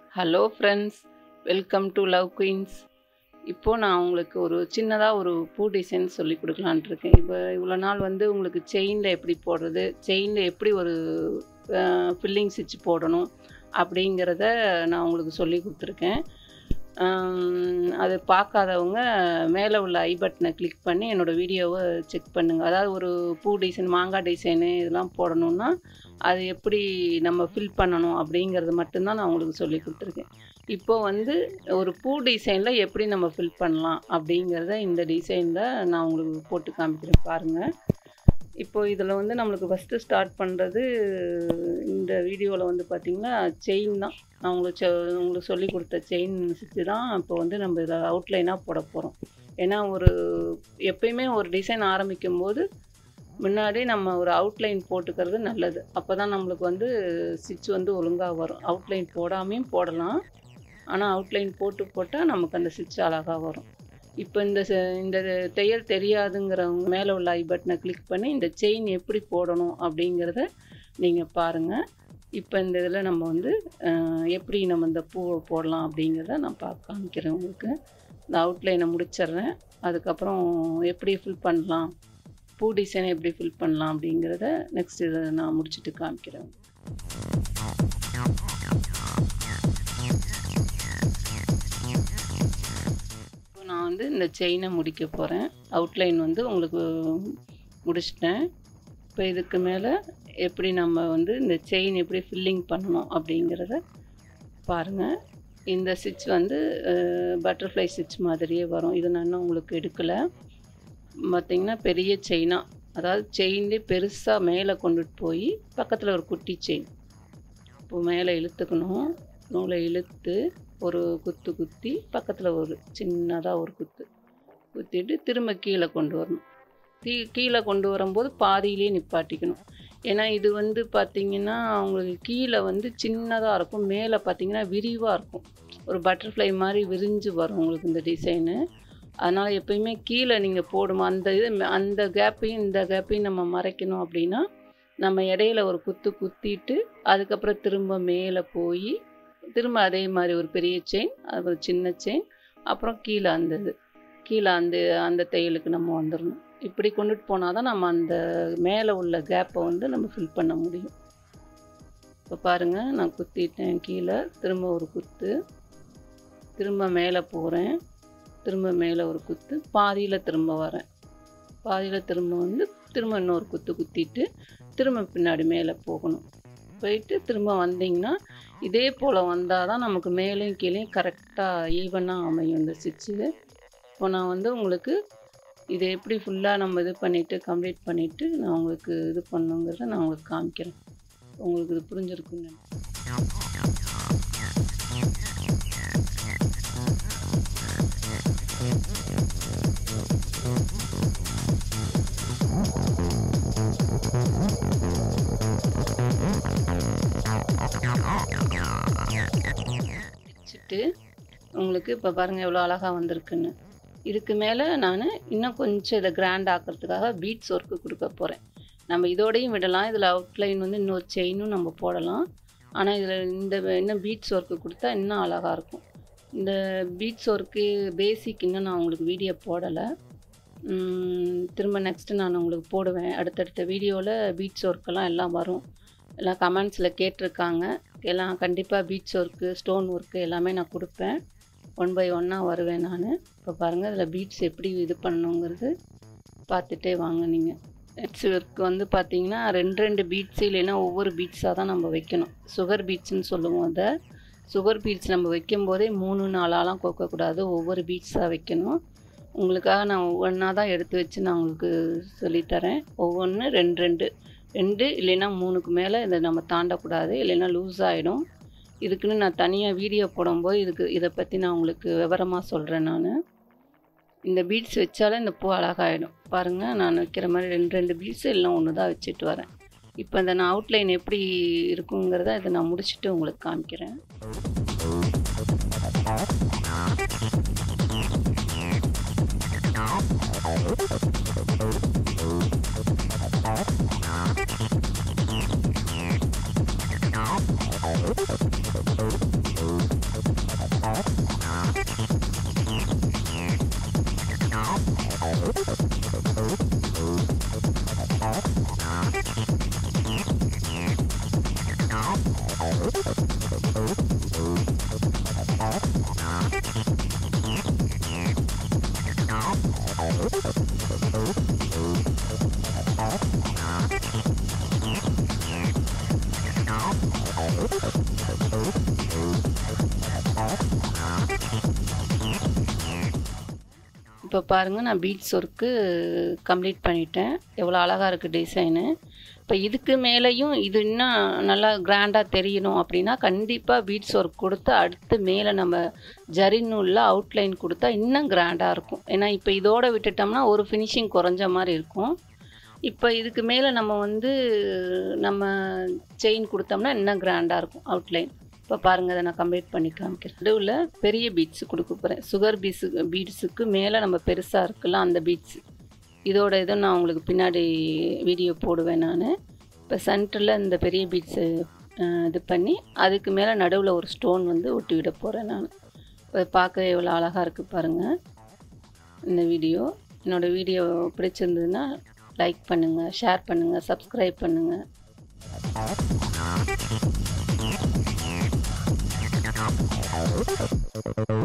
Hello friends, welcome to Love Queens. இப்போது நான் உங்களுக்கு ஒரு சின்னதாக ஒரு பூ டிசைன் சொல்லி கொடுக்கலான்ட்டு இருக்கேன். இவ்வளோ நாள் உங்களுக்கு செயினில் எப்படி போடுறது, செயினில் எப்படி ஒரு ஃபில்லிங் ஸ்டிச் போடணும் அப்படிங்கிறத நான் உங்களுக்கு சொல்லி கொடுத்துருக்கேன். அது பார்க்காதவங்க மேலே உள்ள ஐ பட்டனை கிளிக் பண்ணி என்னோடய வீடியோவை செக் பண்ணுங்கள். அதாவது ஒரு பூ டிசைன், மாங்காய் டிசைனு இதெல்லாம் போடணுன்னா அது எப்படி நம்ம ஃபில் பண்ணணும் அப்படிங்கிறது மட்டும்தான் நான் உங்களுக்கு சொல்லி கொடுத்துருக்கேன். இப்போது ஒரு பூ டிசைனில் எப்படி நம்ம ஃபில் பண்ணலாம் அப்படிங்கிறத இந்த டிசைனில் நான் உங்களுக்கு போட்டு காமிக்கிறேன் பாருங்கள். இப்போது இதில் நம்மளுக்கு ஃபஸ்ட்டு ஸ்டார்ட் பண்ணுறது இந்த வீடியோவில் பார்த்திங்கன்னா செயின் தான். நான் உங்களுக்கு சொல்லி கொடுத்த செயின் ஸ்டிச்சு தான் இப்போ நம்ம இதில் அவுட்லைனாக போட போகிறோம். ஏன்னா எப்பயுமே ஒரு டிசைன் ஆரம்பிக்கும் போது முன்னாடி நம்ம ஒரு அவுட்லைன் போட்டுக்கிறது நல்லது. அப்போ தான் நம்மளுக்கு ஸ்டிச் ஒழுங்காக வரும். அவுட்லைன் போடாமையும் போடலாம், ஆனால் அவுட்லைன் போட்டால் நமக்கு அந்த ஸ்டிச் அழகாக வரும். இப்போ இந்த தையல் தெரியாதுங்கிறவங்க மேலே உள்ள ஐ பட்டனை கிளிக் பண்ணி இந்த செயின் எப்படி போடணும் அப்படிங்கிறத நீங்கள் பாருங்கள். இப்போ இந்த இதில் நம்ம எப்படி நம்ம இந்த பூவை போடலாம் அப்படிங்கிறத நான் காமிக்கிறேன் உங்களுக்கு. இந்த அவுட்லைனை முடிச்சிட்றேன். அதுக்கப்புறம் எப்படி ஃபில் பண்ணலாம், பூ டிசைனை எப்படி ஃபில் பண்ணலாம் அப்படிங்கிறத நெக்ஸ்ட் இதை நான் முடிச்சுட்டு காமிக்கிறேன். இப்போ நான் இந்த செயினை முடிக்க போகிறேன். அவுட்லைன் உங்களுக்கு முடிச்சிட்டேன். இப்போ இதுக்கு மேலே எப்படி நம்ம இந்த செயின் எப்படி ஃபில்லிங் பண்ணணும் அப்படிங்கிறத பாருங்கள். இந்த ஸ்டிச் பட்டர்ஃப்ளை ஸ்டிச் மாதிரியே வரும். இது நான் இன்னும் உங்களுக்கு எடுக்கலை. பார்த்திங்கன்னா பெரிய செயினாக, அதாவது செயின்லேயே பெருசாக மேலே கொண்டுட்டு போய் பக்கத்தில் ஒரு குட்டி செயின் இப்போ மேலே இழுத்துக்கணும். நூலை இழுத்து ஒரு குத்து குத்தி பக்கத்தில் ஒரு சின்னதாக ஒரு குத்திட்டு திரும்ப கீழே கொண்டு வரணும். கீழே கொண்டு வரும்போது பாதியிலே நிப்பாட்டிக்கணும். ஏன்னா இது பார்த்திங்கன்னா உங்களுக்கு கீழே சின்னதாக இருக்கும், மேலே பார்த்திங்கன்னா விரிவாக இருக்கும். ஒரு பட்டர்ஃப்ளை மாதிரி விரிஞ்சு வரும் உங்களுக்கு இந்த டிசைனு. அதனால் எப்பயுமே கீழே நீங்கள் போடும் அந்த கேப்பையும் இந்த கேப்பையும் நம்ம மறைக்கணும். அப்படின்னா நம்ம இடையில ஒரு குத்திட்டு அதுக்கப்புறம் திரும்ப மேலே போய் திரும்ப அதே மாதிரி ஒரு பெரிய செயின், அது ஒரு சின்ன செயின், அப்புறம் கீழே அந்த தையலுக்கு நம்ம வந்துடணும். இப்படி கொண்டுட்டு போனால் தான் நம்ம அந்த மேலே உள்ள கேப்பை நம்ம ஃபில் பண்ண முடியும். இப்போ பாருங்கள், நான் குத்திட்டேன் கீழே, திரும்ப ஒரு குத்து, திரும்ப மேலே போகிறேன், திரும்ப மேலே ஒரு குத்து, பாதியில் திரும்ப வரேன், பாதியில் திரும்ப திரும்ப இன்னொரு குத்திட்டு திரும்ப பின்னாடி மேலே போகணும். போயிட்டு திரும்ப வந்தீங்கன்னா இதே போல் வந்தால் தான் நமக்கு மேலேயும் கீழேயும் கரெக்டாக ஈவனாக அமையும் இந்த ஸ்டிச்சு. இப்போ நான் உங்களுக்கு இதை எப்படி ஃபுல்லாக நம்ம இது பண்ணிவிட்டு கம்ப்ளீட் பண்ணிவிட்டு நான் உங்களுக்கு இது பண்ணுங்கிறத நான் உங்களுக்கு காமிக்கிறேன். உங்களுக்கு இது புரிஞ்சிருக்குன்னு வச்சுட்டு உங்களுக்கு இப்போ பாருங்கள் எவ்வளோ அழகாக வந்திருக்குன்னு. இதுக்கு மேலே நான் இன்னும் கொஞ்சம் இதை கிராண்ட் ஆக்கிறதுக்காக பீட்ஸ் ஒர்க்கு கொடுக்க போகிறேன். நம்ம இதோடையும் விடலாம். இதில் அவுட்லைன் இன்னொரு செயினும் நம்ம போடலாம். ஆனால் இதில் இன்னும் பீட்ஸ் ஒர்க்கு கொடுத்தா இன்னும் அழகாக இருக்கும். இந்த பீட்ஸ் ஒர்க்கு பேசிக் இன்னும் நான் உங்களுக்கு வீடியோ போடலை. திரும்ப நெக்ஸ்ட்டு நான் உங்களுக்கு போடுவேன். அடுத்தடுத்த வீடியோவில் பீட்ஸ் ஒர்க்கெல்லாம் எல்லாம் வரும். எல்லாம் கமெண்ட்ஸில் கேட்டிருக்காங்க. எல்லாம் கண்டிப்பாக பீட்ஸ் ஒர்க்கு, ஸ்டோன் ஒர்க்கு எல்லாமே நான் கொடுப்பேன். 1 by 1 வருவேன் நான். இப்போ பாருங்கள், இதில் பீட்ஸ் எப்படி இது பண்ணணுங்கிறது பார்த்துட்டே வாங்க. நீங்கள் பீட்ஸ் ஒர்க்கு பார்த்திங்கன்னா 2 பீட்ஸு இல்லைன்னா ஒவ்வொரு பீட்ஸாக தான் நம்ம வைக்கணும். சுகர் பீட்ஸ்ன்னு சொல்லுவோம். அதை சுகர் பீட்ஸ் நம்ம வைக்கும்போதே 3-4 கோக்கக்கூடாது, ஒவ்வொரு பீட்ஸாக வைக்கணும். உங்களுக்காக நான் ஒவ்வொன்றா தான் எடுத்து வச்சு நான் உங்களுக்கு சொல்லித்தரேன். ஒவ்வொன்று 2 இல்லைன்னா 3க்கு மேலே இதை நம்ம தாண்டக்கூடாது, இல்லைன்னா லூஸ் ஆகிடும். இதுக்குன்னு நான் தனியாக வீடியோ போடும்போது இதை பற்றி நான் உங்களுக்கு விவரமாக சொல்கிறேன். நான் இந்த பீட்ஸ் வச்சாலே இந்த பூ அழகாகிடும். பாருங்கள், நான் வைக்கிற மாதிரி 2 பீட்ஸு இல்லை 1 தான் வச்சுட்டு வரேன். இப்போ இந்த நான் அவுட்லைன் எப்படி இருக்குங்கிறத இதை நான் முடிச்சுட்டு உங்களுக்கு காமிக்கிறேன். இப்போ பாருங்கள், நான் பீட்ஸ் ஒர்க்கு கம்ப்ளீட் பண்ணிட்டேன். எவ்வளோ அழகாக இருக்குது டிசைனு. இப்போ இதுக்கு மேலேயும் இது இன்னும் நல்லா கிராண்டாக தெரியணும் அப்படின்னா கண்டிப்பாக பீட்ஸ் ஒர்க் கொடுத்து அடுத்து மேலே நம்ம ஜரி நூலில் அவுட்லைன் கொடுத்தா இன்னும் கிராண்டாக இருக்கும். ஏன்னா இப்போ இதோடு விட்டுட்டோம்னா ஒரு ஃபினிஷிங் குறைஞ்ச மாதிரி இருக்கும். இப்போ இதுக்கு மேலே நம்ம வந்து நம்ம செயின் கொடுத்தோம்னா இன்னும் கிராண்டாக இருக்கும் அவுட்லைன். இப்போ பாருங்கள், அதை நான் கம்ப்ளீட் பண்ணி காமிக்கிறேன். நடுவில் பெரிய பீட்ஸு கொடுக்க போகிறேன். சுகர் பீட்ஸுக்கு மேலே நம்ம பெருசாக இருக்கலாம் அந்த பீட்ஸு. இதோட இதை நான் உங்களுக்கு பின்னாடி வீடியோ போடுவேன் நான். இப்போ சென்டரில் இந்த பெரிய பீட்ஸு இது பண்ணி அதுக்கு மேலே நடுவில் ஒரு ஸ்டோன் வந்து ஒட்டி விட போகிறேன் நான். இப்போ பார்க்க எவ்வளோ அழகாக இருக்குது பாருங்கள் இந்த வீடியோ. என்னோடய வீடியோ பிடிச்சிருந்ததுன்னா லைக் பண்ணுங்கள், ஷேர் பண்ணுங்கள், சப்ஸ்கிரைப் பண்ணுங்கள். Oh,